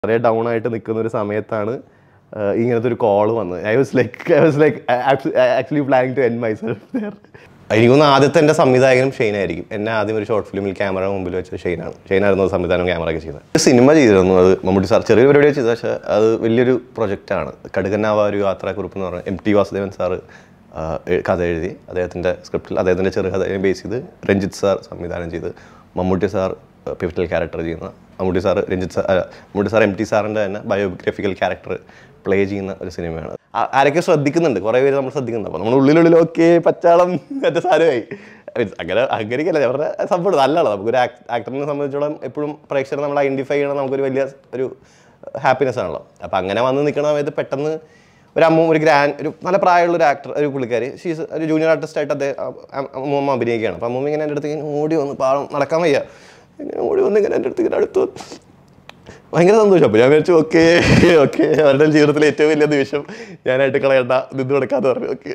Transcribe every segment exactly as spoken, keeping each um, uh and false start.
വളരെ ഡൗൺ ആയിട്ട് നിൽക്കുന്ന ഒരു സമയത്താണ് ഇങ്ങനത്തെ ഒരു കോൾ വന്നത്. I was like I was like actually planning to end myself there. എനിക്കൊന്ന് ആദ്യത്തെ എൻ്റെ സംവിധായകനും ഷെയ്നായിരിക്കും. എന്നെ ആദ്യം ഒരു ഷോർട്ട് ഫിലിമിൽ ക്യാമറ മുമ്പിൽ വെച്ചത് ഷെയ്നാണ്. ഷെയ്നായിരുന്നു സംവിധാനം ക്യാമറ ഒക്കെ ചെയ്തത്. ഒരു സിനിമ ചെയ്തിരുന്നു, അത് മമ്മൂട്ടി സാർ ചെറിയ പരിപാടിയാണ് ചെയ്തത്. പക്ഷേ അത് വലിയൊരു പ്രൊജക്റ്റാണ്. കടുകന്നാവ ഒരു യാത്രാക്കുറിപ്പ് എന്ന് പറഞ്ഞാൽ എം ടി വാസുദേവൻ സാറ് കഥ എഴുതി, അദ്ദേഹത്തിൻ്റെ സ്ക്രിപ്റ്റിൽ അദ്ദേഹത്തിൻ്റെ ചെറുകഥയെ ബേസ് ചെയ്ത് രഞ്ജിത്ത് സാർ സംവിധാനം ചെയ്ത് മമ്മൂട്ടി സാർ പിവറ്റൽ ക്യാരക്ടർ ചെയ്യുന്ന, Mammootty sir Ranjith sir Mammootty sir M T സാറിൻ്റെ തന്നെ ബയോഗ്രഫിക്കൽ ക്യാരക്ടർ പ്ലേ ചെയ്യുന്ന ഒരു സിനിമയാണ്. ആരൊക്കെ ശ്രദ്ധിക്കുന്നുണ്ട്, കുറേ പേര് നമ്മൾ ശ്രദ്ധിക്കുന്നുണ്ട്. അപ്പോൾ നമ്മൾ ഉള്ളിലുള്ളിൽ ഓക്കെ പച്ചാളം മറ്റേ സാധനമായി മീൻസ് അങ്ങനെ അങ്ങനെയൊക്കെയല്ല അവരുടെ സംഭവം നല്ലതാണ്. നമുക്കൊരു ആക്ടറിനെ സംബന്ധിച്ചോളം എപ്പോഴും പ്രേക്ഷകരെ നമ്മൾ ഐഡൻറ്റിഫൈ ചെയ്യണം, നമുക്കൊരു വലിയ ഒരു ഹാപ്പിനെസ് ആണല്ലോ. അപ്പോൾ അങ്ങനെ വന്ന് നിൽക്കുന്ന സമയത്ത് പെട്ടെന്ന് ഒരു അമ്മ ഒരു ഗ്രാൻഡ് ഒരു നല്ല പ്രായമുള്ള ഒരു ആക്ടർ, ഒരു പുള്ളിക്കാരി, ഷീസ് ഒരു ജൂനിയർ ആർട്ടിസ്റ്റായിട്ട് അദ്ദേഹം അമ്മൂമ്മ അഭിനയിക്കുകയാണ്. അപ്പോൾ അമ്മൂമ്മ ഇങ്ങനെ എൻ്റെ അടുത്ത് ഇങ്ങനെ ഓടി വന്ന് പാവം നടക്കാൻ വയ്യ, ഇങ്ങനെ ഓടി വന്ന് ഇങ്ങനെ എൻ്റെ അടുത്ത് ഇങ്ങനെ അടുത്ത് ഭയങ്കര സന്തോഷം. അപ്പോൾ ഞാൻ വിചാരിച്ചു ഓക്കെ ഓക്കെ അവരുടെ ജീവിതത്തിലെ ഏറ്റവും വലിയ നിമിഷം ഞാനായിട്ട് കളയണ്ട, നിന്ന് കൊടുക്കാന്ന് പറഞ്ഞു. ഓക്കെ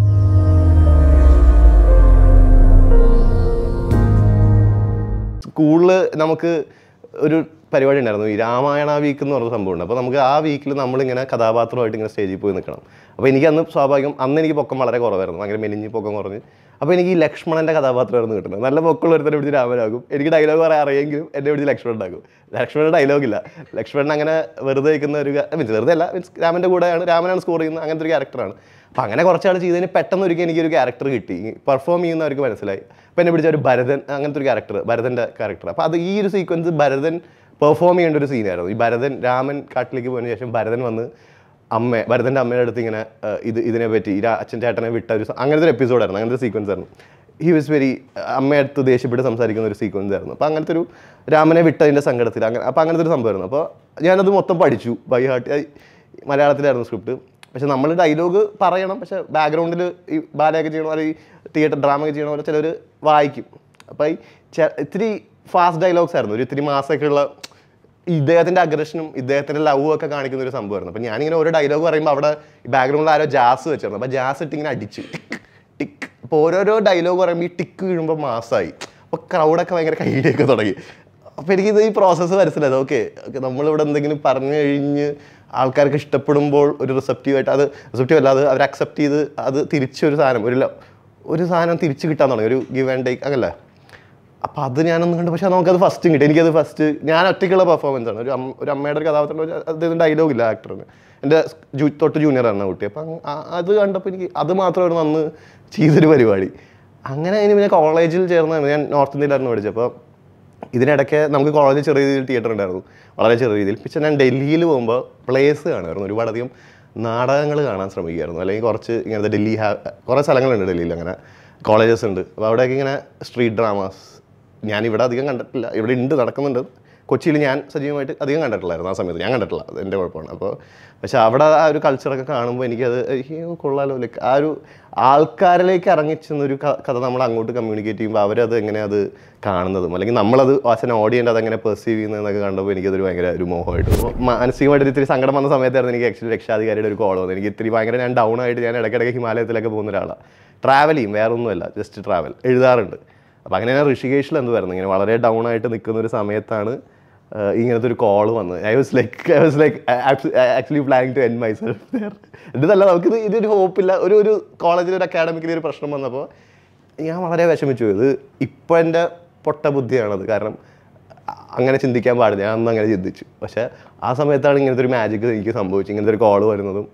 സ്കൂളിൽ നമുക്ക് ഒരു പരിപാടി ഉണ്ടായിരുന്നു, ഈ രാമായണ വീക്ക് എന്ന് പറഞ്ഞ സംഭവമുണ്ട്. അപ്പോൾ നമുക്ക് ആ വീക്കിൽ നമ്മളിങ്ങനെ കഥാപാത്രമായിട്ട് ഇങ്ങനെ സ്റ്റേജിൽ പോയി നിൽക്കണം. അപ്പോൾ എനിക്ക് അന്ന് സ്വാഭാവികം അന്ന് എനിക്ക് പൊക്കം വളരെ കുറവായിരുന്നു, ഭയങ്കര മെലിഞ്ഞ് പൊക്കം കുറഞ്ഞ്. അപ്പോൾ എനിക്ക് ഈ ലക്ഷ്മണൻ്റെ കഥാപാത്രമായിരുന്നു കിട്ടുന്നത്. നല്ല പൊക്കമുള്ള ഒരുത്തനെ പിടിച്ച് രാമനാകും. എനിക്ക് ഡയലോഗ് പറയാൻ അറിയെങ്കിലും എന്നെ പിടിച്ച് ലക്ഷ്മണൻ ഉണ്ടാക്കും. ലക്ഷ്മണൻ്റെ ഡയലോഗില്ല, ലക്ഷ്മണൻ അങ്ങനെ വെറുതെ നിൽക്കുന്ന ഒരു മീൻസ് വെറുതെ അല്ല, മീൻസ് രാമൻ്റെ കൂടെയാണ്, രാമനാണ് സ്കോർ ചെയ്യുന്നത്, അങ്ങനത്തെ ഒരു ക്യാരക്ടറാണ്. അപ്പോൾ അങ്ങനെ കുറച്ചാൾ ചെയ്തതിന് പെട്ടെന്ന് ഒരിക്കലും എനിക്കൊരു ക്യാരക്ടർ കിട്ടി, പെർഫോം ചെയ്യുന്നവർക്ക് മനസ്സിലായി. അപ്പോൾ എന്നെ പിടിച്ച ഒരു ഭരതൻ, അങ്ങനത്തെ ഒരു ക്യാരക്ടർ, ഭരതൻ്റെ ക്യാരക്ടർ. അപ്പോൾ അത് ഈ ഒരു സീക്വൻസ് ഭരതൻ പെർഫോം ചെയ്യേണ്ട ഒരു സീനായിരുന്നു. ഈ ഭരതൻ രാമൻ കാട്ടിലേക്ക് പോയതിനു ശേഷം ഭരതൻ വന്ന് അമ്മ ഭരതൻ്റെ അമ്മയുടെ അടുത്ത് ഇങ്ങനെ ഇത് ഇതിനെ പറ്റി ഈ അച്ഛൻ ചേട്ടനെ വിട്ട ഒരു അങ്ങനത്തെ ഒരു എപ്പിസോഡായിരുന്നു, അങ്ങനത്തെ ഒരു സീക്വൻസ് ആയിരുന്നു. ഹി വാസ് വെരി അമ്മയടുത്ത് ദേഷ്യപ്പെട്ട് സംസാരിക്കുന്ന ഒരു സീക്വൻസ് ആയിരുന്നു. അപ്പോൾ അങ്ങനത്തെ ഒരു രാമനെ വിട്ടതിൻ്റെ സങ്കടത്തിൽ അങ്ങനെ അപ്പോൾ അങ്ങനത്തെ ഒരു സംഭവമായിരുന്നു. അപ്പോൾ ഞാനത് മൊത്തം പഠിച്ചു ബൈ ഹാർട്ട്. മലയാളത്തിലായിരുന്നു സ്ക്രിപ്റ്റ്. പക്ഷെ നമ്മൾ ഡയലോഗ് പറയണം, പക്ഷേ ബാക്ക്ഗ്രൗണ്ടിൽ ഈ ബാലയൊക്കെ ചെയ്യണ പോലെ, ഈ തിയേറ്റർ ഡ്രാമ ഒക്കെ ചെയ്യണ പോലെ ചിലർ വായിക്കും. അപ്പോൾ ഈ ഇത്തിരി ഫാസ്റ്റ് ഡയലോഗ്സ് ആയിരുന്നു, ഒരു ഇത്തിരി മാസമൊക്കെ ഉള്ള ഇദ്ദേഹത്തിൻ്റെ അഗ്രഷനും ഇദ്ദേഹത്തിൻ്റെ ലവും ഒക്കെ കാണിക്കുന്ന ഒരു സംഭവമായിരുന്നു. അപ്പോൾ ഞാനിങ്ങനെ ഓരോ ഡയലോഗ് പറയുമ്പോൾ അവിടെ ബാക്ക്ഗ്രൗണ്ടിൽ ആരോ ജാസ് വെച്ചിരുന്നു. അപ്പോൾ ജാസ് ഇട്ട് ഇങ്ങനെ അടിച്ചു ടിക്ക് ടിക്ക്. അപ്പോൾ ഓരോരോ ഡയലോഗ് പറയുമ്പോൾ ഈ ടിക്ക് വീഴുമ്പോൾ മാസമായി. അപ്പോൾ ക്രൗഡൊക്കെ ഭയങ്കര കൈയിലേക്ക് തുടങ്ങി. അപ്പോൾ എനിക്കിത് ഈ പ്രോസസ്സ് മനസ്സിലായത്. ഓക്കെ ഓക്കെ നമ്മളിവിടെ എന്തെങ്കിലും പറഞ്ഞു കഴിഞ്ഞ് ആൾക്കാർക്ക് ഇഷ്ടപ്പെടുമ്പോൾ ഒരു റിസപ്റ്റീവായിട്ട്, അത് റിസപ്റ്റീവ് അല്ലാതെ അവർ അക്സെപ്റ്റ് ചെയ്ത് അത് തിരിച്ചൊരു സാധനം ഒരു ഒരു സാധനം തിരിച്ച് കിട്ടാൻ തുടങ്ങി, ഒരു ഗിവ് ആൻഡ് ടേക്ക് അങ്ങനല്ല. അപ്പോൾ അത് ഞാനൊന്നും കണ്ടു. പക്ഷേ നമുക്കത് ഫസ്റ്റും കിട്ടി. എനിക്കത് ഫസ്റ്റ് ഞാൻ ഒറ്റയ്ക്കുള്ള പെർഫോമൻസ് ആണ്. ഒരു അമ്മ ഒരു അമ്മയുടെ ഒരു കഥാപാത്രം, അദ്ദേഹത്തിൻ്റെ ഡയലോഗില്ല ആക്ടറിന്, എൻ്റെ ജൂ തൊട്ട് ജൂനിയറാണ് കുട്ടി. അപ്പം അത് കണ്ടപ്പോൾ എനിക്ക് അത് മാത്രമാണ് വന്ന് ചെയ്തൊരു പരിപാടി. അങ്ങനെ അതിന് പിന്നെ കോളേജിൽ ചേർന്ന് ഞാൻ നോർത്ത് ഇന്ത്യയിലായിരുന്നു പഠിച്ചത്. അപ്പോൾ ഇതിനിടയ്ക്ക് നമുക്ക് കോളേജിൽ ചെറിയ രീതിയിൽ തിയേറ്റർ ഉണ്ടായിരുന്നു, വളരെ ചെറിയ രീതിയിൽ. പക്ഷേ ഞാൻ ഡൽഹിയിൽ പോകുമ്പോൾ പ്ലേസ് കാണുമായിരുന്നു, ഒരുപാടധികം നാടകങ്ങൾ കാണാൻ ശ്രമിക്കുമായിരുന്നു. അല്ലെങ്കിൽ കുറച്ച് ഇങ്ങനത്തെ ഡൽഹി കുറേ സ്ഥലങ്ങളുണ്ട് ഡൽഹിയിൽ, അങ്ങനെ കോളേജസ് ഉണ്ട്. അപ്പോൾ അവിടെയൊക്കെ ഇങ്ങനെ സ്ട്രീറ്റ് ഡ്രാമാസ് ഞാനിവിടെ അധികം കണ്ടിട്ടില്ല, ഇവിടെ ഉണ്ട് നടക്കുന്നുണ്ട്. കൊച്ചിയിൽ ഞാൻ സജീവമായിട്ട് അധികം കണ്ടിട്ടില്ലായിരുന്നു ആ സമയത്ത്, ഞാൻ കണ്ടിട്ടില്ല, അത് എൻ്റെ കുഴപ്പമാണ്. അപ്പോൾ പക്ഷേ അവിടെ ആ ഒരു കൾച്ചറൊക്കെ കാണുമ്പോൾ എനിക്കത് കൊള്ളാലോ, ലൈക്ക് ആ ഒരു ആൾക്കാരിലേക്ക് ഇറങ്ങിച്ചെന്നൊരു കഥ നമ്മൾ അങ്ങോട്ട് കമ്മ്യൂണിക്കേറ്റ് ചെയ്യുമ്പോൾ അവരത് എങ്ങനെ അത് കാണുന്നതും, അല്ലെങ്കിൽ നമ്മളത് ആസ് എൻ ഓഡിയൻ്റ് അതെങ്ങനെ പെർസീവ് ചെയ്യുന്നതെന്നൊക്കെ കണ്ടപ്പോൾ എനിക്കതൊരു ഭയങ്കര ഒരു മോഹമായിട്ട്, മാനസികമായിട്ട് ഇത്തിരി സങ്കടം വന്ന സമയത്തായിരുന്നു എനിക്ക് ആക്ച്വലി രക്ഷാധികാരിയുടെ ഒരു കോൾ വന്നത്. എനിക്ക് ഇത്തിരി ഭയങ്കര ഞാൻ ഡൗൺ ആയിട്ട് ഞാൻ ഇടയ്ക്കിടയ്ക്ക് ഹിമാലയത്തിലൊക്കെ പോകുന്ന ഒരാളാണ്. ട്രാവൽ ചെയ്യും, വേറെ ഒന്നുമല്ല, ജസ്റ്റ് ട്രാവൽ, എഴുതാറുണ്ട്. അപ്പോൾ അങ്ങനെ ഞാൻ ഋഷികേഷിൽ എന്ത് വരുന്നത്, ഇങ്ങനെ വളരെ ഡൗൺ ആയിട്ട് നിൽക്കുന്ന ഒരു സമയത്താണ് ഇങ്ങനത്തെ ഒരു കോൾ വന്നത്. I was like I was like actually planning to end myself there. ഇതല്ല, നമുക്കിത് ഇതൊരു ഹോപ്പില്ല. ഒരു ഒരു കോളേജിൽ ഒരു അക്കാഡമിക്കിൽ ഒരു പ്രശ്നം വന്നപ്പോൾ ഞാൻ വളരെ വിഷമിച്ചു. ഇത് ഇപ്പോൾ എൻ്റെ പൊട്ട ബുദ്ധിയാണത്, കാരണം അങ്ങനെ ചിന്തിക്കാൻ പാടില്ല, ഞാൻ അന്ന് അങ്ങനെ ചിന്തിച്ചു. പക്ഷേ ആ സമയത്താണ് ഇങ്ങനത്തെ ഒരു മാജിക് എനിക്ക് സംഭവിച്ചു. ഇങ്ങനത്തെ ഒരു കോൾ വരുന്നതും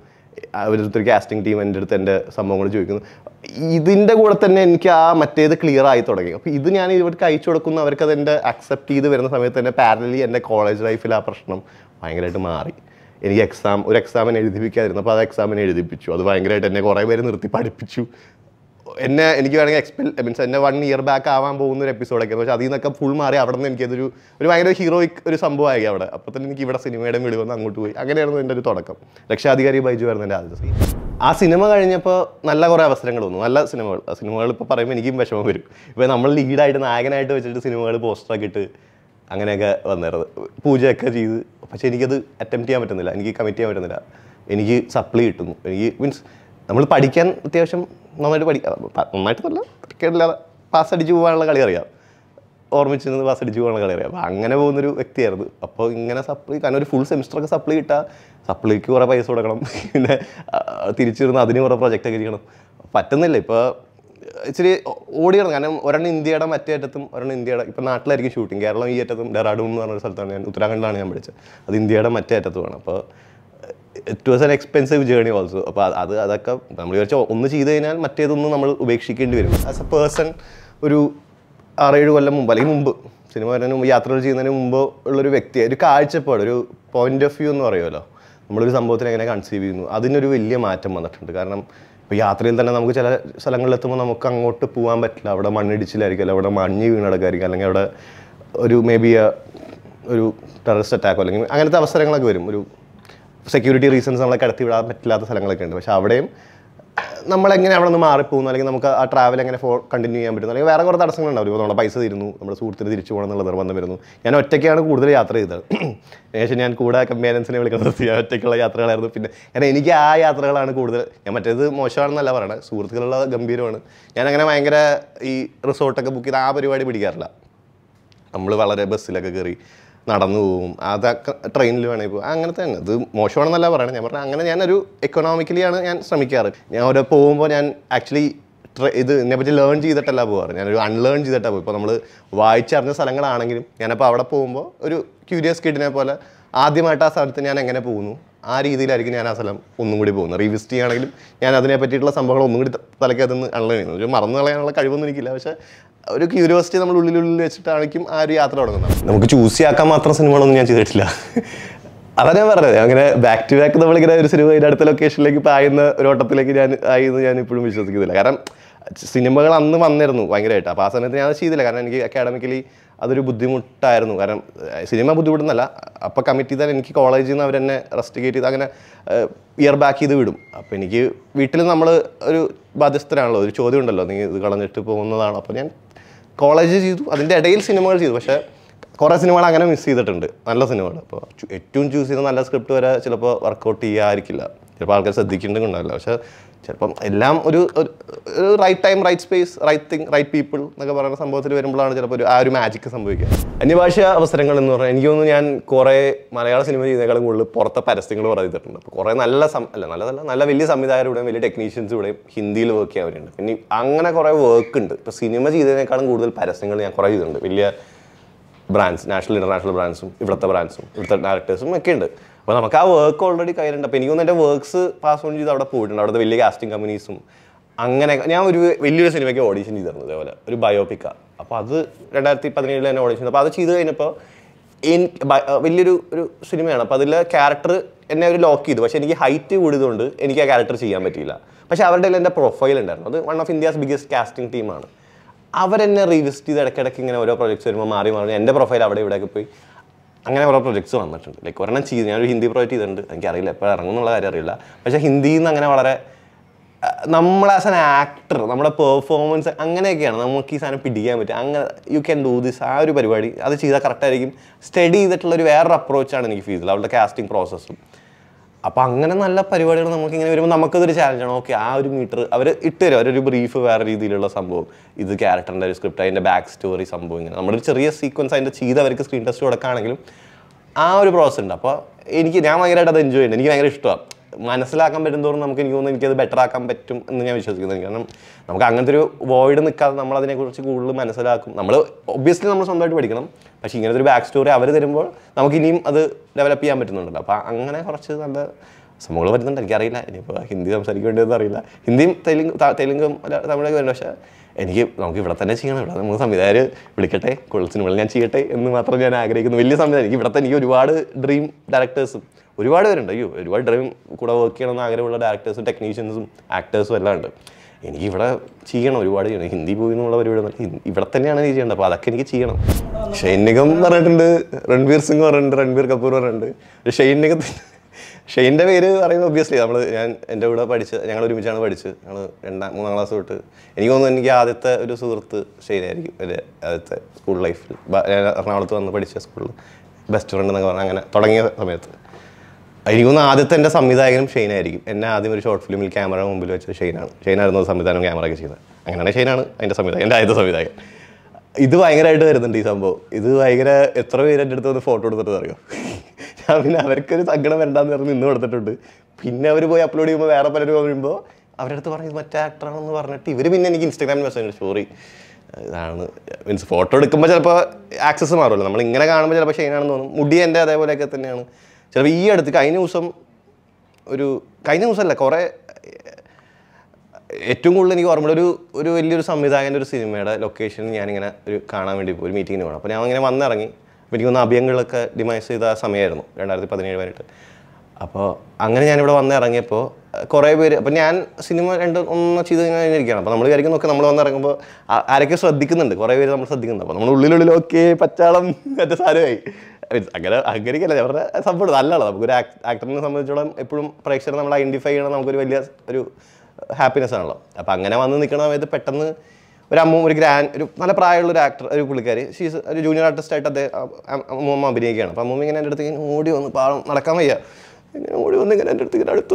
ഒരു കാസ്റ്റിംഗ് ടീം എൻ്റെ അടുത്ത് എൻ്റെ സംഭവങ്ങൾ ചോദിക്കുന്നു. ഇതിൻ്റെ കൂടെ തന്നെ എനിക്ക് ആ മറ്റേത് ക്ലിയർ ആയി തുടങ്ങി. അപ്പോൾ ഇത് ഞാൻ ഇവർക്ക് അയച്ചു കൊടുക്കുന്നു, അവർക്ക് അതെൻ്റെ അക്സെപ്റ്റ് ചെയ്ത് വരുന്ന സമയത്ത് തന്നെ പാരലി എൻ്റെ കോളേജ് ലൈഫിൽ ആ പ്രശ്നം ഭയങ്കരമായിട്ട് മാറി. എനിക്ക് എക്സാം ഒരു എക്സാമിന് എഴുതിപ്പിക്കാതിരുന്നു, അപ്പോൾ അത് എക്സാമിന് എഴുതിപ്പിച്ചു. അത് ഭയങ്കരമായിട്ട് എന്നെ കുറേ പേര് നിർത്തി പഠിപ്പിച്ചു. എന്നെ എനിക്ക് വേണമെങ്കിൽ എക്സ്പെൽ മീൻസ് എന്നെ വൺ ഇയർ ബാക്ക് ആവാൻ പോകുന്ന ഒരു എപ്പിസോഡൊക്കെ, പക്ഷേ അതിൽ നിന്നൊക്കെ ഫുൾ മാറി. അവിടെ നിന്ന് എനിക്കതൊരു ഒരു ഭയങ്കര ഹീറോയിക് ഒരു സംഭവമായി അവിടെ. അപ്പോൾ തന്നെ എനിക്ക് ഇവിടെ സിനിമയുടെ വിളി വന്ന് അങ്ങോട്ട് പോയി. അങ്ങനെയായിരുന്നു എൻ്റെ ഒരു തുടക്കം. രക്ഷാധികാരി ബൈജു ആയിരുന്നു എൻ്റെ ആദ്യത്തെ സീൻ. ആ സിനിമ കഴിഞ്ഞപ്പോൾ നല്ല കുറേ അവസരങ്ങൾ വന്നു, നല്ല സിനിമകൾ. ആ സിനിമകൾ ഇപ്പോൾ പറയുമ്പോൾ എനിക്കും വിഷമം വരും. ഇപ്പോൾ നമ്മൾ ലീഡായിട്ട് നായകനായിട്ട് വെച്ചിട്ട് സിനിമകൾ പോസ്റ്ററൊക്കെ ഇട്ട് അങ്ങനെയൊക്കെ വന്നിരുന്നത്, പൂജയൊക്കെ ചെയ്ത്. പക്ഷേ എനിക്കത് അറ്റംപ്റ്റ് ചെയ്യാൻ പറ്റുന്നില്ല, എനിക്ക് കമ്മിറ്റ് ചെയ്യാൻ പറ്റുന്നില്ല. എനിക്ക് സപ്ലി കിട്ടുന്നു. എനിക്ക് മീൻസ് നമ്മൾ പഠിക്കാൻ അത്യാവശ്യം നന്നായിട്ട് പഠിക്കാം, നന്നായിട്ട് നല്ല കേട്ടില്ലാതെ പാസ് അടിച്ച് പോകാനുള്ള കളി അറിയാം. ഓർമ്മിച്ചിരുന്നത് ബസ് അടിച്ച് പോകണ കളറിയാം. അപ്പോൾ അങ്ങനെ പോകുന്നൊരു വ്യക്തിയായിരുന്നു. അപ്പോൾ ഇങ്ങനെ സപ്ലി, കാരണം ഒരു ഫുൾ സെമിസ്റ്ററൊക്കെ സപ്ലി കിട്ടാൽ സപ്ലിക്ക് കുറേ പൈസ കൊടുക്കണം, പിന്നെ തിരിച്ചു വരുന്ന അതിന് കുറേ പ്രൊജക്റ്റൊക്കെ ചെയ്യണം. പറ്റുന്നില്ല. ഇപ്പോൾ ഇച്ചിരി ഓടിയാണ്. കാരണം ഒരെണ്ണം ഇന്ത്യയുടെ മറ്റേ അറ്റത്തും ഒരെണ്ണം ഇന്ത്യയുടെ, ഇപ്പോൾ നാട്ടിലായിരിക്കും ഷൂട്ടിങ്. കേരളം ഈ അറ്റത്തും ഡെറാഡൂൺ എന്ന് പറഞ്ഞൊരു സ്ഥലത്താണ് ഞാൻ, ഉത്തരാഖണ്ഡിലാണ് ഞാൻ പഠിച്ചത്. അത് ഇന്ത്യയുടെ മറ്റേ അറ്റത്തുമാണ്. അപ്പോൾ it was an expensive journey also. അപ്പോൾ അത് അതൊക്കെ നമ്മൾ വിചാരിച്ചാൽ ഒന്ന് ചെയ്ത് കഴിഞ്ഞാൽ മറ്റേതൊന്നും നമ്മൾ ഉപേക്ഷിക്കേണ്ടി വരും. ആസ് എ പേഴ്സൺ ഒരു ആറേഴ് കൊല്ലം മുമ്പ് അല്ലെങ്കിൽ മുമ്പ് സിനിമ വരുന്നതിന് മുമ്പ്, യാത്രകൾ ചെയ്യുന്നതിന് മുമ്പ് ഉള്ളൊരു വ്യക്തിയെ, ഒരു കാഴ്ചപ്പാട്, ഒരു പോയിന്റ് ഓഫ് വ്യൂ എന്ന് പറയുമല്ലോ, നമ്മളൊരു സംഭവത്തിന് എങ്ങനെ കൺസീവ് ചെയ്യുന്നു, അതിനൊരു വലിയ മാറ്റം വന്നിട്ടുണ്ട്. കാരണം ഇപ്പോൾ യാത്രയിൽ തന്നെ നമുക്ക് ചില സ്ഥലങ്ങളിലെത്തുമ്പോൾ നമുക്ക് അങ്ങോട്ട് പോകാൻ പറ്റില്ല. അവിടെ മണ്ണിടിച്ചിലായിരിക്കും, അല്ലെങ്കിൽ അവിടെ മഞ്ഞ് വീണടക്കായിരിക്കും, അല്ലെങ്കിൽ അവിടെ ഒരു മേ ബി ഒരു ടെററിസ്റ്റ് അറ്റാക്കോ അല്ലെങ്കിൽ അങ്ങനത്തെ അവസരങ്ങളൊക്കെ വരും. ഒരു സെക്യൂരിറ്റി റീസൺസ് നമ്മളെ കടത്തി വിടാൻ പറ്റില്ലാത്ത സ്ഥലങ്ങളൊക്കെ ഉണ്ട്. പക്ഷേ അവിടെയും നമ്മളെങ്ങനെ അവിടെ നിന്ന് മാറിപ്പോകുന്നു, അല്ലെങ്കിൽ നമുക്ക് ആ ട്രാവൽ എങ്ങനെ ഫോ കണ്ടിന്യൂ ചെയ്യാൻ പറ്റുന്നു, അല്ലെങ്കിൽ വേറെ കുറേ തടസ്സങ്ങളുണ്ടാവും. ഇപ്പോൾ നമ്മുടെ പൈസ തീരുന്നു, നമ്മുടെ സുഹൃത്തിന് തിരിച്ചു പോകണം എന്നുള്ള നിർബന്ധം വരുന്നു. ഞാൻ ഒറ്റയ്ക്കാണ് കൂടുതൽ യാത്ര ചെയ്തത്. ഏകദേശം ഞാൻ കൂടെ കമ്പാനിയൻസിനെ വിളിക്കുന്നത് ഞാൻ ഒറ്റയ്ക്കുള്ള യാത്രകളായിരുന്നു. പിന്നെ കാരണം എനിക്ക് ആ യാത്രകളാണ് കൂടുതൽ. ഞാൻ മറ്റേത് മോശമാണെന്നല്ല പറയണത്, സുഹൃത്തുക്കളുള്ള ഗംഭീരമാണ്. ഞാനങ്ങനെ ഭയങ്കര ഈ റിസോർട്ടൊക്കെ ബുക്ക് ചെയ്ത് ആ പരിപാടി പിടിക്കാറില്ല. നമ്മൾ വളരെ ബസ്സിലൊക്കെ കയറി നടന്നു പോകും, അതൊക്കെ ട്രെയിനിൽ വേണമെങ്കിൽ പോകും, അങ്ങനത്തെ തന്നെ. ഇത് മോശമാണെന്നല്ല പറയണത്. ഞാൻ പറഞ്ഞാൽ അങ്ങനെ ഞാനൊരു എക്കണോമിക്കലിയാണ് ഞാൻ ശ്രമിക്കാറ്. ഞാൻ അവിടെ പോകുമ്പോൾ ഞാൻ ആക്ച്വലി ഇത് ഇതിനെപ്പറ്റി ലേൺ ചെയ്തിട്ടല്ല പോകാറ്, ഞാനൊരു അൺലേൺ ചെയ്തിട്ടാണ് പോകും. ഇപ്പോൾ നമ്മൾ വായിച്ചറിഞ്ഞ സ്ഥലങ്ങളാണെങ്കിലും ഞാനപ്പോൾ അവിടെ പോകുമ്പോൾ ഒരു ക്യൂരിയസ് കിഡിനെ പോലെ ആദ്യമായിട്ട് ആ സ്ഥലത്ത് ഞാൻ എങ്ങനെ പോകുന്നു ആ രീതിയിലായിരിക്കും ഞാൻ ആ സ്ഥലം ഒന്നും കൂടി പോകുന്നത്. റീവിസിറ്റ് ചെയ്യുകയാണെങ്കിലും ഞാൻ അതിനെ പറ്റിയിട്ടുള്ള സംഭവങ്ങൾ ഒന്നും കൂടി തലയ്ക്കകത്തുനിന്ന് അൺലേൺ ചെയ്യുന്നു. ഒരു മറന്നു കളയാനുള്ള കഴിവൊന്നും എനിക്കില്ല, പക്ഷേ ഒരു ക്യൂരിയോസിറ്റി നമ്മൾ ഉള്ളിലുള്ളിൽ വെച്ചിട്ടായിരിക്കും ആ ഒരു യാത്ര തുടങ്ങുന്നത്. നമുക്ക് ചൂസ് ചെയ്യാക്കാൻ മാത്രം സിനിമകളൊന്നും ഞാൻ ചെയ്തിട്ടില്ല. അതാണ് ഞാൻ പറഞ്ഞത്. അങ്ങനെ ബാക്ക് ടു ബാക്ക് നമ്മളിങ്ങനെ ഒരു സിനിമ ഇതിൻ്റെ അടുത്ത ലൊക്കേഷനിലേക്ക് പായുന്ന ഒരു ഓട്ടത്തിലേക്ക് ഞാൻ ആയെന്ന് ഞാൻ ഇപ്പോഴും വിശ്വസിക്കുന്നില്ല. കാരണം സിനിമകൾ അന്ന് വന്നിരുന്നു ഭയങ്കരമായിട്ട്. അപ്പോൾ ആ സമയത്ത് ഞാൻ അത് ചെയ്തില്ല. കാരണം എനിക്ക് അക്കാഡമിക്കലി അതൊരു ബുദ്ധിമുട്ടായിരുന്നു. കാരണം സിനിമ ബുദ്ധിമുട്ടെന്നല്ല, അപ്പോൾ കമ്മിറ്റ് ചെയ്താൽ എനിക്ക് കോളേജിൽ നിന്ന് അവരെന്നെ റെസ്റ്റിഗേറ്റ് ചെയ്ത് അങ്ങനെ ഇയർ ബാക്ക് ചെയ്ത് വിടും. അപ്പോൾ എനിക്ക് വീട്ടിൽ നമ്മൾ ഒരു ബാധ്യസ്ഥരാണല്ലോ, ഒരു ചോദ്യം ഉണ്ടല്ലോ, നീ ഇത് കളഞ്ഞിട്ട് പോകുന്നതാണോ. അപ്പോൾ ഞാൻ കോളേജ് ചെയ്തു, അതിൻ്റെ ഇടയിൽ സിനിമകൾ ചെയ്തു. പക്ഷേ കുറേ സിനിമകൾ അങ്ങനെ മിസ് ചെയ്തിട്ടുണ്ട്, നല്ല സിനിമകൾ. അപ്പോൾ ഏറ്റവും ചൂസ് ചെയ്ത നല്ല സ്ക്രിപ്റ്റ് വരെ ചിലപ്പോൾ വർക്കൗട്ട് ചെയ്യാതിരിക്കില്ല, ചിലപ്പോൾ ആൾക്കാർ ശ്രദ്ധിക്കേണ്ടതുണ്ടാവില്ല. പക്ഷേ ചിലപ്പം എല്ലാം ഒരു ഒരു right time, right space, right thing, right people എന്നൊക്കെ പറയുന്ന സംഭവത്തിൽ വരുമ്പോഴാണ് ചിലപ്പോൾ ഒരു ആ ഒരു മാജിക്ക് സംഭവിക്കുക. അന്യഭാഷ അവസരങ്ങൾ എന്ന് പറഞ്ഞാൽ എനിക്ക് തോന്നുന്നു ഞാൻ കുറേ മലയാള സിനിമ ചെയ്യുന്നതിനേക്കാളും കൂടുതൽ പുറത്തെ പരസ്യങ്ങൾ പറഞ്ഞിട്ടുണ്ട്. അപ്പോൾ കുറേ നല്ല സം അല്ല നല്ലതല്ല നല്ല വലിയ സംവിധായകരുടെയും വലിയ ടെക്നീഷ്യൻസിലൂടെയും ഹിന്ദിയിൽ വർക്ക് ചെയ്യാൻ. പിന്നെ അങ്ങനെ കുറേ വർക്ക് ഉണ്ട്. ഇപ്പോൾ സിനിമ ചെയ്തതിനേക്കാളും കൂടുതൽ പരസ്യങ്ങൾ ഞാൻ കുറേ ചെയ്തിട്ടുണ്ട്. വലിയ ബ്രാൻഡ്സ്, നാഷണൽ ഇൻ്റർനാഷണൽ ബ്രാൻഡ്സും ഇവിടുത്തെ ബ്രാൻഡ്സും ഇവിടുത്തെ ഡയറക്ടേഴ്സും ഒക്കെ ഉണ്ട്. അപ്പോൾ നമുക്ക് ആ വർക്ക് ഓൾറെഡി കയ്യിലുണ്ട്. അപ്പോൾ എനിക്ക് തോന്നുന്നു എൻ്റെ വർക്ക്സ് പാസ് ഓൺ ചെയ്ത് അവിടെ പോയിട്ടുണ്ട്. അവിടുത്തെ വലിയ കാസ്റ്റിംഗ് കമ്പനീസും അങ്ങനെ. ഞാൻ ഒരു വലിയൊരു സിനിമയ്ക്ക് ഓഡീഷൻ ചെയ്തിരുന്നു, ഇതേപോലെ ഒരു ബയോപിക്കാണ്. അപ്പോൾ അത് രണ്ടായിരത്തി പതിനേഴിൽ തന്നെ ഓഡീഷൻ. അപ്പോൾ അത് ചെയ്ത് കഴിഞ്ഞപ്പോൾ എനിക്ക് വലിയൊരു ഒരു സിനിമയാണ്. അപ്പോൾ അതിലെ ക്യാരക്ടർ എന്നെ ഒരു ലോക്ക് ചെയ്തു. പക്ഷേ എനിക്ക് ഹൈറ്റ് കൂടിയതുകൊണ്ട് എനിക്ക് ആ ക്യാരക്ടർ ചെയ്യാൻ പറ്റിയില്ല. പക്ഷേ അവരുടെ കയ്യിൽ എൻ്റെ പ്രൊഫൈൽ ഉണ്ടായിരുന്നു. അത് one of India's biggest casting ടീമാണ്. അവരെന്നെ റീവിസിറ്റ് ചെയ്ത് ഇടയ്ക്കിടയ്ക്ക് ഇങ്ങനെ ഓരോ പ്രൊജക്ട്സ് വരുമ്പോൾ മാറി മാറി എൻ്റെ പ്രൊഫൈൽ അവിടെ ഇവിടെയൊക്കെ പോയി അങ്ങനെ ഓരോ പ്രൊജക്ട്സ് വന്നിട്ടുണ്ട്. ലൈക്ക് ഒരെണ്ണം ചെയ്ത് ഞാനൊരു ഹിന്ദി പ്രോജക്റ്റ് ചെയ്തിട്ടുണ്ട്. എനിക്കറിയില്ല എപ്പോൾ ഇറങ്ങുന്നുള്ള കാര്യം അറിയില്ല. പക്ഷേ ഹിന്ദിയിൽ നിന്ന് അങ്ങനെ വളരെ നമ്മൾ ആസ് ആൻ ആക്ടർ നമ്മുടെ പെർഫോമൻസ് അങ്ങനെയൊക്കെയാണ് നമുക്ക് ഈ സാധനം പിടിക്കാൻ പറ്റുക. അങ്ങനെ യു ക്യാൻ ഡൂ ദിസ്, ആ ഒരു പരിപാടി അത് ചെയ്താൽ കറക്റ്റായിരിക്കും. സ്റ്റഡി ചെയ്തിട്ടുള്ളൊരു വേറൊരു അപ്രോച്ചാണ് എനിക്ക് ഫീൽ ചെയ്തത് അവരുടെ കാസ്റ്റിംഗ് പ്രോസസ്സും. അപ്പോൾ അങ്ങനെ നല്ല പരിപാടികൾ നമുക്കിങ്ങനെ വരുമ്പോൾ നമുക്കതൊരു ചാലഞ്ചാണ്. ഓക്കെ, ആ ഒരു മീറ്റർ അവർ ഇട്ട് തരും, അവരൊരു ബ്രീഫ് വേറെ രീതിയിലുള്ള സംഭവം, ഇത് ക്യാരക്ടറിൻ്റെ ഒരു സ്ക്രിപ്റ്റ്, അതിൻ്റെ ബാക്ക് സ്റ്റോറി സംഭവം, ഇങ്ങനെ നമ്മളൊരു ചെറിയ സീക്വൻസ് അതിൻ്റെ ചെയ്ത് അവർക്ക് സ്ക്രീൻ ടെസ്റ്റ് കൊടുക്കുകയാണെങ്കിലും ആ ഒരു പ്രോസസ് ഉണ്ട്. അപ്പോൾ എനിക്ക് ഞാൻ ഭയങ്കരമായിട്ട് അത് എൻജോയ് ചെയ്യുന്നുണ്ട്. എനിക്ക് ഭയങ്കര ഇഷ്ടമാണ്. മനസ്സിലാക്കാൻ പറ്റുന്നതോറും നമുക്ക് എനിക്ക് തോന്നുന്നു എനിക്കത് ബെറ്റർ ആക്കാൻ പറ്റും എന്ന് ഞാൻ വിശ്വസിക്കുന്നു. കാരണം നമുക്ക് അങ്ങനത്തെ ഒരു വോയിഡ് നിൽക്കാതെ നമ്മൾ അതിനെക്കുറിച്ച് കൂടുതൽ മനസ്സിലാക്കും. നമ്മൾ ഒബ്വിയസ്ലി നമ്മൾ സ്വന്തമായിട്ട് പഠിക്കണം. പക്ഷേ ഇങ്ങനത്തെ ഒരു ബാക്ക് സ്റ്റോറി അവർ തരുമ്പോൾ നമുക്ക് ഇനിയും അത് ഡെവലപ്പ് ചെയ്യാൻ പറ്റുന്നുണ്ടല്ലോ. അപ്പോൾ അങ്ങനെ കുറച്ച് നല്ല സംഭവങ്ങൾ വരുന്നുണ്ട്. എനിക്കറിയില്ല ഇനിയിപ്പോൾ ഹിന്ദി സംസാരിക്കേണ്ടതെന്ന് അറിയില്ല. ഹിന്ദിയും തെലുങ്ക് തെലുങ്കും തമിഴൊക്കെ വരുന്നുണ്ട്. പക്ഷേ എനിക്ക് നമുക്ക് ഇവിടെ തന്നെ ചെയ്യണം. ഇവിടെ നമുക്ക് സംവിധായകർ വിളിക്കട്ടെ, കൂടുതൽ സിനിമകൾ ഞാൻ ചെയ്യട്ടെ എന്ന് മാത്രം ഞാൻ ആഗ്രഹിക്കുന്നു. വലിയ സംവിധാനം എനിക്ക് ഇവിടെ തന്നെ എനിക്ക് ഒരുപാട് ഡ്രീം ഡയറക്ടേഴ്സും ഒരുപാട് പേരുണ്ട്. അയ്യോ ഒരുപാട് ഡ്രീം കൂടെ വർക്ക് ചെയ്യണമെന്ന് ആഗ്രഹമുള്ള ഡയറക്ടേഴ്സും ടെക്നീഷ്യൻസും ആക്ടേഴ്സും എല്ലാം ഉണ്ട്. എനിക്ക് ഇവിടെ ചെയ്യണം, ഒരുപാട് ചെയ്യണം. ഹിന്ദി പോയി എന്നുള്ള പരിപാടി ഇവിടെ തന്നെയാണ് എനിക്ക് ചെയ്യേണ്ടത്. അപ്പോൾ അതൊക്കെ എനിക്ക് ചെയ്യണം. ഷൈൻ നിഗം പറഞ്ഞിട്ടുണ്ട്, രൺവീർ സിംഗ് പറഞ്ഞിട്ടുണ്ട്, രൺവീർ കപൂർ പറഞ്ഞിട്ടുണ്ട്. ഷൈൻ നിഗം ഷെയിൻ്റെ പേര് പറയുമ്പോൾ ഒബ്വിയസ്ലി നമ്മൾ ഞാൻ എൻ്റെ കൂടെ പഠിച്ച് ഞങ്ങൾ ഒരുമിച്ചാണ് പഠിച്ച് ഞങ്ങൾ രണ്ടാം മൂന്നാം ക്ലാസ് തൊട്ട്. എനിക്ക് തോന്നുന്നു എനിക്ക് ആദ്യത്തെ ഒരു സുഹൃത്ത് ഷെയിനായിരിക്കും. എൻ്റെ ആദ്യത്തെ സ്കൂൾ ലൈഫിൽ ഞാൻ എറണാകുളത്ത് വന്ന് പഠിച്ച സ്കൂളിൽ ബെസ്റ്റ് ഫ്രണ്ട് എന്നൊക്കെ പറഞ്ഞാൽ അങ്ങനെ തുടങ്ങിയ സമയത്ത് എനിക്ക് തോന്നുന്നു ആദ്യത്തെ എൻ്റെ സംവിധായകനും ഷെയിനായിരിക്കും. എന്നെ ആദ്യം ഒരു ഷോർട്ട് ഫിലിമിൽ ക്യാമറ മുമ്പിൽ വെച്ച് ഷെയിനാണ് ഷെയിനായിരുന്നു സംവിധാനം ക്യാമറ ഒക്കെ ചെയ്തത്. അങ്ങനെയാണ് ഷെയിനാണ് അതിൻ്റെ സംവിധായകൻ, എൻ്റെ ആദ്യത്തെ സംവിധായകൻ. ഇത് ഭയങ്കരമായിട്ട് വരുന്നുണ്ട് ഈ സംഭവം. ഇത് ഭയങ്കര എത്ര പേര് എൻ്റെ അടുത്ത് വന്ന് ഫോട്ടോ എടുത്തിട്ട് അറിയോ. ഞാൻ പിന്നെ അവർക്കൊരു സങ്കടം വരണ്ടാന്ന് പറഞ്ഞ് നിന്ന് കൊടുത്തിട്ടുണ്ട്. പിന്നെ അവർ പോയി അപ്ലോഡ് ചെയ്യുമ്പോൾ വേറെ പലരും വരുമ്പോൾ അവരുടെ അടുത്ത് പറഞ്ഞത് മറ്റേ ആക്ടറാണെന്ന് പറഞ്ഞിട്ട് ഇവർ പിന്നെ എനിക്ക് ഇൻസ്റ്റാഗ്രാമിൽ മെസ്സേജ് സ്റ്റോറി ഇതാണ് മീൻസ് ഫോട്ടോ എടുക്കുമ്പോൾ ചിലപ്പോൾ ആക്സസ് മാറുമല്ലോ. നമ്മൾ ഇങ്ങനെ കാണുമ്പോൾ ചിലപ്പോൾ ഷെയ്നാണെന്ന് തോന്നും. മുടി എൻ്റെ അതേപോലെയൊക്കെ തന്നെയാണ്. ചിലപ്പോൾ ഈ അടുത്ത് കഴിഞ്ഞ ദിവസം ഒരു കഴിഞ്ഞ ദിവസമല്ല കുറേ ഏറ്റവും കൂടുതൽ എനിക്ക് ഓർമ്മ ഒരു ഒരു വലിയൊരു സംവിധായകൻ്റെ ഒരു സിനിമയുടെ ലൊക്കേഷൻ ഞാനിങ്ങനെ ഒരു കാണാൻ വേണ്ടി പോയി ഒരു മീറ്റിങ്ങിന് പോകണം. അപ്പോൾ ഞാൻ അങ്ങനെ വന്നിറങ്ങി. അപ്പോൾ എനിക്കൊന്ന് അഭ്യങ്ങളൊക്കെ ഡിമൈസ് ചെയ്ത സമയമായിരുന്നു രണ്ടായിരത്തി പതിനേഴ് വരെയിട്ട്. അപ്പോൾ അങ്ങനെ ഞാനിവിടെ വന്ന് ഇറങ്ങിയപ്പോൾ കുറേ പേര് അപ്പോൾ ഞാൻ സിനിമ രണ്ട് ഒന്ന് ചെയ്ത് കഴിഞ്ഞിരിക്കുകയാണ്. അപ്പോൾ നമ്മൾ വിചാരിക്കുന്നൊക്കെ നമ്മൾ വന്നിറങ്ങുമ്പോൾ ആരൊക്കെ ശ്രദ്ധിക്കുന്നുണ്ട്, കുറേ പേര് നമ്മൾ ശ്രദ്ധിക്കുന്നുണ്ട്. അപ്പോൾ നമ്മൾ ഉള്ളിലുള്ളിൽ ഓക്കെ പച്ചാളം മറ്റേ സാധനമായി മീൻസ് അങ്ങനെ അങ്ങനെയൊക്കെയല്ല അവരുടെ സംഭവം നല്ലതാണ്. നമുക്കൊരു ആക്ടറിനെ സംബന്ധിച്ചോളം എപ്പോഴും പ്രേക്ഷകരെ നമ്മൾ ഐഡൻറ്റിഫൈ ചെയ്യണം നമുക്കൊരു വലിയ ഒരു ഹാപ്പിനെസ് ആണല്ലോ. അപ്പോൾ അങ്ങനെ വന്ന് നിൽക്കുന്ന സമയത്ത് പെട്ടെന്ന് ഒരു അമ്മ ഒരു ഗ്രാൻഡ് ഒരു നല്ല പ്രായമുള്ള ഒരു ആക്ടർ ഒരു പുള്ളിക്കാരി ഷീസ് ഒരു ജൂനിയർ ആർട്ടിസ്റ്റായിട്ട് അദ്ദേഹം അമ്മൂമ്മ അഭിനയിക്കുകയാണ്. അപ്പോൾ അമ്മൂമ്മ ഇങ്ങനെ എൻ്റെ അടുത്ത് ഇങ്ങനെ ഓടി വന്ന് പാളം നടക്കാൻ വയ്യ ഇങ്ങനെ ഓടി വന്ന് ഇങ്ങനെ എൻ്റെ അടുത്ത് ഇങ്ങനെ അടുത്ത്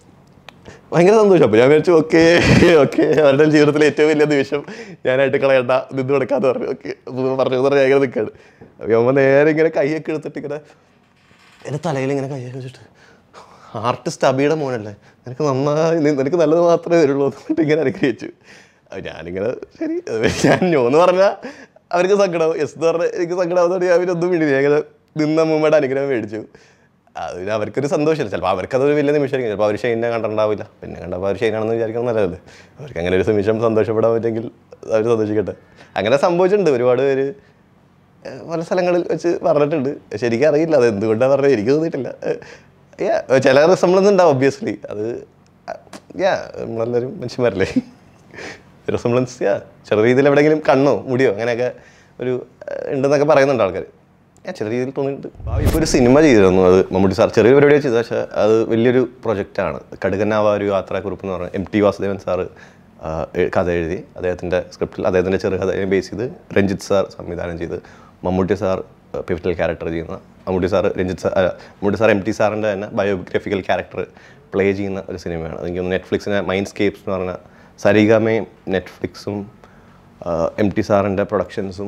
ഭയങ്കര സന്തോഷം. അപ്പോൾ ഞാൻ വിചാരിച്ചു ഓക്കെ ഓക്കെ അവരുടെ ജീവിതത്തിലെ ഏറ്റവും വലിയ നിമിഷം ഞാനായിട്ട് കളയണ്ട നിന്ന് കൊടുക്കാമെന്ന് പറഞ്ഞു. ഓക്കെ പറഞ്ഞു പറഞ്ഞ് ഭയങ്കര നിൽക്കുകയാണ്. അപ്പോൾ അമ്മ നേരെ ഇങ്ങനെ കൈയൊക്കെ എടുത്തിട്ട് ഇങ്ങനെ എൻ്റെ തലയിൽ ഇങ്ങനെ കൈയൊക്കെ വെച്ചിട്ട് ആർട്ടിസ്റ്റ് അബിയുടെ മോനല്ലേ നിനക്ക് നന്നായി നിനക്ക് നല്ലത് മാത്രമേ വരുള്ളൂ എന്നിട്ട് ഇങ്ങനെ അനുഗ്രഹിച്ചു. ഞാനിങ്ങനെ ശരി ഞാൻ നോന്ന് പറഞ്ഞാൽ അവർക്ക് സങ്കടമാവും, എസ് എന്ന് പറഞ്ഞാൽ എനിക്ക് സങ്കടമാവുന്നതുകൊണ്ട് ഞാൻ അവരൊന്നും വേണ്ടി ഞാൻ ഇങ്ങനെ നിന്ന അമ്മൂമ്മയുടെ അനുഗ്രഹം മേടിച്ചു. അത് പിന്നെ അവർക്കൊരു സന്തോഷമില്ല. ചിലപ്പോൾ അവർക്കതൊരു വലിയ നിമിഷമായിരിക്കും. ചിലപ്പോൾ അവർ ഷെയ്നെ കണ്ടിട്ടുണ്ടാവില്ല. പിന്നെ കണ്ടപ്പോൾ അവർ ഷെയ്നാണെന്ന് വിചാരിക്കണം നല്ലതല്ലേ. അവർക്ക് അങ്ങനെ ഒരു നിമിഷം സന്തോഷപ്പെടാൻ പറ്റുമെങ്കിൽ അവർ സന്തോഷിക്കട്ടെ. അങ്ങനെ സംഭവിച്ചിട്ടുണ്ട്. ഒരുപാട് പേര് പല സ്ഥലങ്ങളിൽ വെച്ച് പറഞ്ഞിട്ടുണ്ട്. ശരിക്കും അറിയില്ല അത് എന്തുകൊണ്ടാണ് പറഞ്ഞത്, എനിക്ക് തോന്നിയിട്ടില്ല. യാ ചില റിസംബ്ലൻസ് ഉണ്ടാവും ഒബ്വിയസ്ലി. അത് യാ നമ്മളെല്ലാവരും മനുഷ്യന്മാരല്ലേ. റിസംബ്ലൻസ് യാ ചെറിയ രീതിയിൽ എവിടെയെങ്കിലും കണ്ണോ മുടിയോ അങ്ങനെയൊക്കെ ഒരു ഉണ്ടെന്നൊക്കെ പറയുന്നുണ്ട് ആൾക്കാർ. ഞാൻ ചെറിയ രീതിയിൽ തോന്നിയിട്ടുണ്ട്. ഇപ്പോൾ ഒരു സിനിമ ചെയ്തിരുന്നു, അത് മമ്മൂട്ടി സാർ ചെറിയ പരിപാടിയാണ് ചെയ്തത്. പക്ഷേ അത് വലിയൊരു പ്രൊജക്റ്റാണ്. കടുകനാവ ഒരു യാത്രാക്കുറിപ്പ് എന്ന് പറഞ്ഞാൽ എം ടി വാസുദേവൻ സാറ് കഥ എഴുതി അദ്ദേഹത്തിൻ്റെ സ്ക്രിപ്റ്റിൽ അദ്ദേഹത്തിൻ്റെ ചെറുകഥയെ ബേസ് ചെയ്ത് രഞ്ജിത്ത് സാർ സംവിധാനം ചെയ്ത് മമ്മൂട്ടി സാർ പിവറ്റൽ ക്യാരക്ടർ ചെയ്യുന്ന Mammootty sir Ranjith sir Mammootty sir M T സാറിൻ്റെ തന്നെ ബയോഗ്രഫിക്കൽ ക്യാരക്ടർ പ്ലേ ചെയ്യുന്ന ഒരു സിനിമയാണ്. എനിക്ക് നെറ്റ്ഫ്ലിക്സിനെ മൈൻഡ് സ്കേപ്സ് എന്ന് പറഞ്ഞ സരിഗമയും നെറ്റ്ഫ്ലിക്സും എം ടി സാറിൻ്റെ പ്രൊഡക്ഷൻസും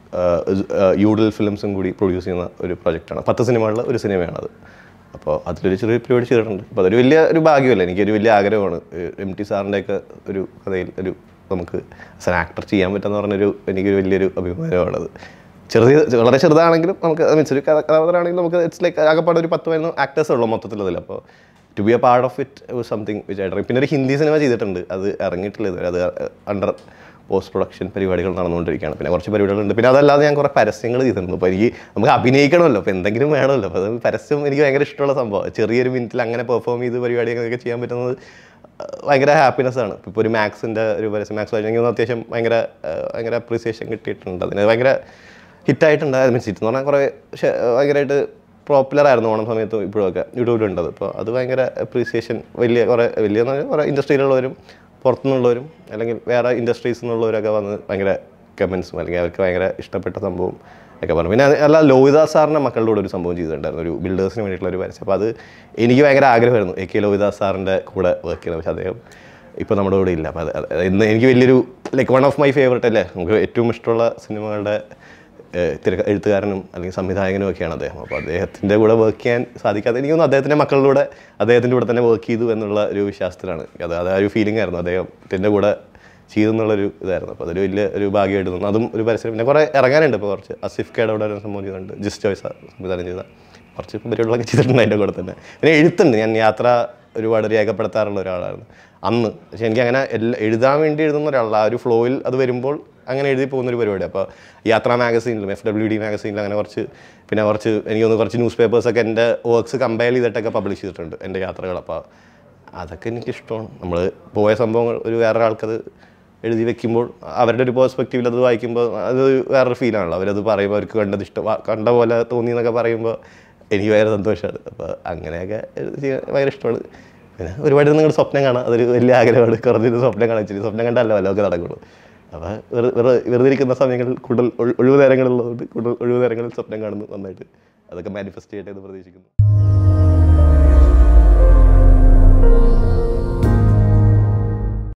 യൂഡൽ ഫിലിംസും കൂടി പ്രൊഡ്യൂസ് ചെയ്യുന്ന ഒരു പ്രൊജക്റ്റാണ്. പത്ത് സിനിമകളിലെ ഒരു സിനിമയാണത്. അപ്പോൾ അതിലൊരു ചെറിയ പരിപാടി ചെയ്തിട്ടുണ്ട്. അപ്പോൾ അതൊരു വലിയ ഒരു ഭാഗ്യമല്ല, എനിക്കൊരു വലിയ ആഗ്രഹമാണ് എം ടി സാറിൻ്റെയൊക്കെ ഒരു കഥയിൽ ഒരു നമുക്ക് ആസ് ആൻ ആക്ടർ ചെയ്യാൻ പറ്റുമെന്ന് പറഞ്ഞൊരു എനിക്കൊരു വലിയൊരു അഭിമാനമാണത്. ചെറിയ വളരെ ചെറുതാണെങ്കിലും നമുക്ക് മീൻസ് ഒരു കഥാപാത്രമാണെങ്കിലും നമുക്ക് ഇറ്റ്സ് ലൈക്ക് ആകെപ്പാടെ ഒരു പത്ത് പതിനൊന്ന് ആക്ടേഴ്സേ ഉള്ളൂ മൊത്തത്തിലതിൽ. അപ്പോൾ to be a part of it something which ആയിട്ട്. പിന്നെ ഒരു ഹിന്ദി സിനിമ ചെയ്തിട്ടുണ്ട്, അത് ഇറങ്ങിയിട്ടില്ല ഇതുവരെ. അത് അണ്ടർ പോസ്റ്റ് പ്രൊഡക്ഷൻ പരിപാടികൾ നടന്നുകൊണ്ടിരിക്കുകയാണ്. പിന്നെ കുറച്ച് പരിപാടികളുണ്ട്. പിന്നെ അതല്ലാതെ ഞാൻ കുറേ പരസ്യങ്ങൾ ചെയ്തിട്ടുണ്ട്. അപ്പോൾ എനിക്ക് നമുക്ക് അഭിനയിക്കണമല്ലോ, അപ്പോൾ എന്തെങ്കിലും വേണമല്ലോ. അപ്പോൾ അത് പരസ്യം എനിക്ക് ഭയങ്കര ഇഷ്ടമുള്ള സംഭവം. ചെറിയൊരു മിനിറ്റിൽ അങ്ങനെ പെർഫോം ചെയ്ത് പരിപാടികളൊക്കെ ചെയ്യാൻ പറ്റുന്നത് ഭയങ്കര ഹാപ്പിനെസ്സാണ്. ഇപ്പോൾ ഒരു മാക്സിൻ്റെ ഒരു പരസ്യം മാക്സ് വായിച്ചെങ്കിൽ അത്യാവശ്യം ഭയങ്കര ഭയങ്കര അപ്രീസിയേഷൻ കിട്ടിയിട്ടുണ്ട്. അതിന് ഭയങ്കര ഹിറ്റായിട്ടുണ്ട്. മീൻസ് ഹിറ്റ് എന്ന് പറഞ്ഞാൽ കുറേ ഭയങ്കരമായിട്ട് പോപ്പുലറായിരുന്നു ഓണം സമയത്തും ഇപ്പോഴൊക്കെ യൂട്യൂബിലുണ്ടത്. അപ്പോൾ അത് ഭയങ്കര അപ്രീസിയേഷൻ വലിയ കുറേ വലിയ കുറേ ഇൻഡസ്ട്രിയിലുള്ളവരും പുറത്തുനിന്നുള്ളവരും അല്ലെങ്കിൽ വേറെ ഇൻഡസ്ട്രീസിൽ നിന്നുള്ളവരൊക്കെ വന്ന് ഭയങ്കര കമൻസും അല്ലെങ്കിൽ അവർക്ക് ഭയങ്കര ഇഷ്ടപ്പെട്ട സംഭവം ഒക്കെ പറഞ്ഞു. പിന്നെ അല്ല ലോഹിദാസ് സാറിൻ്റെ മക്കളുടെ കൂടെ ഒരു സംഭവം ചെയ്തിട്ടുണ്ടായിരുന്നു, ഒരു ബിൽഡേഴ്സിന് വേണ്ടിയിട്ടുള്ള ഒരു പരസ്യം. അപ്പോൾ അത് എനിക്ക് ഭയങ്കര ആഗ്രഹമായിരുന്നു എ കെ ലോഹിദാസ് സാറിൻ്റെ കൂടെ വർക്ക് ചെയ്യുന്നത്. പക്ഷേ അദ്ദേഹം ഇപ്പോൾ നമ്മുടെ കൂടെ ഇല്ല. അപ്പോൾ അത് ഇന്ന് എനിക്ക് വലിയൊരു like one of my favourite അല്ലേ, നമുക്ക് ഏറ്റവും ഇഷ്ടമുള്ള സിനിമകളുടെ തിര എഴുത്തുകാരനും അല്ലെങ്കിൽ സംവിധായകനും ഒക്കെയാണ് അദ്ദേഹം. അപ്പോൾ അദ്ദേഹത്തിൻ്റെ കൂടെ വർക്ക് ചെയ്യാൻ സാധിക്കാതെ എനിക്ക് തോന്നുന്നു അദ്ദേഹത്തിൻ്റെ മക്കളിലൂടെ അദ്ദേഹത്തിൻ്റെ കൂടെ തന്നെ വർക്ക് ചെയ്തു എന്നുള്ള ഒരു വിശ്വാസത്തിലാണ്. അത് അത് ഒരു ഫീലിംഗ് ആയിരുന്നു അദ്ദേഹത്തിൻ്റെ കൂടെ ചെയ്തെന്നുള്ളൊരു ഇതായിരുന്നു. അപ്പോൾ അതൊരു വലിയ ഒരു ഭാഗ്യമായിട്ട് തോന്നുന്നു. അതും ഒരു പരസ്യം. പിന്നെ കുറേ ഇറങ്ങാനുണ്ട്. ഇപ്പോൾ കുറച്ച് അസിഫ് കേടെ അവിടെ ഒരു സംഭവം ചെയ്തിട്ടുണ്ട്, ജിസ് ചോയ്സ് സംവിധാനം ചെയ്ത കുറച്ച് പരിപാടികളൊക്കെ ചെയ്തിട്ടുണ്ട് അതിൻ്റെ കൂടെ തന്നെ. പിന്നെ എഴുത്തുണ്ട്, ഞാൻ യാത്ര ഒരുപാട് രേഖപ്പെടുത്താറുള്ള ഒരാളായിരുന്നു അന്ന്. പക്ഷേ എനിക്ക് അങ്ങനെ എല്ലാ എഴുതാൻ വേണ്ടി എഴുതുന്ന ഒരാളല്ല, ആ ഒരു ഫ്ലോയിൽ അത് വരുമ്പോൾ അങ്ങനെ എഴുതി പോകുന്നൊരു പരിപാടി. അപ്പോൾ യാത്രാ മാഗസീനിലും എഫ് ഡബ്ല്യു ഡി മാഗസീനിലും അങ്ങനെ കുറച്ച് പിന്നെ കുറച്ച് എനിക്ക് തോന്നുന്നു കുറച്ച് ന്യൂസ് പേപ്പേഴ്സൊക്കെ എൻ്റെ വർക്ക്സ് കമ്പയർ ചെയ്തിട്ടൊക്കെ പബ്ലിഷ് ചെയ്തിട്ടുണ്ട് എൻ്റെ യാത്രകൾ. അപ്പോൾ അതൊക്കെ എനിക്കിഷ്ടമാണ്. നമ്മൾ പോയ സംഭവങ്ങൾ ഒരു വേറെ ആൾക്കത് എഴുതി വെക്കുമ്പോൾ അവരുടെ ഒരു പേഴ്സ്പെക്റ്റീവിൽ അത് വായിക്കുമ്പോൾ അത് വേറൊരു ഫീലാണല്ലോ. അവരത് പറയുമ്പോൾ അവർക്ക് കണ്ടത് ഇഷ്ടം കണ്ട പോലെ തോന്നി എന്നൊക്കെ പറയുമ്പോൾ എനിക്ക് ഭയങ്കര സന്തോഷമാണ്. അപ്പോൾ അങ്ങനെയൊക്കെ ചെയ്യാൻ ഭയങ്കര ഇഷ്ടമാണ്. പിന്നെ ഒരുപാട് നിങ്ങൾ സ്വപ്നം കാണാം, അതൊരു വലിയ ആഗ്രഹമാണ്. കുറഞ്ഞൊരു സ്വപ്നം കാണാൻ വെച്ചിട്ട് സ്വപ്നം കണ്ടല്ലോ വല്ലതൊക്കെ നടക്കുള്ളൂ. അപ്പോൾ വെറുതെ വെറുതെ ഇരിക്കുന്ന സമയങ്ങളിൽ കൂടുതൽ ഒഴിവ് നേരങ്ങളുള്ളതുകൊണ്ട് കൂടുതൽ ഒഴിവ് നേരങ്ങളിൽ സ്വപ്നം കാണുന്നു നന്നായിട്ട്. അതൊക്കെ മാനിഫെസ്റ്റ് ചെയ്യട്ടെ എന്ന് പ്രതീക്ഷിക്കുന്നു.